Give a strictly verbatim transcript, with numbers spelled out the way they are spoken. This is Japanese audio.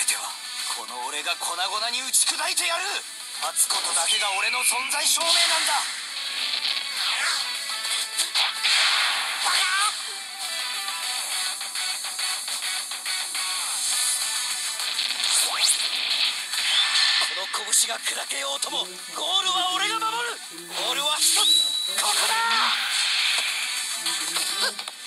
てはこの俺が粉々に打ち砕いてやる。勝つことだけが俺の存在証明なんだ。この拳が砕けようともゴールは俺が守る。ゴールは一つ、ここだ。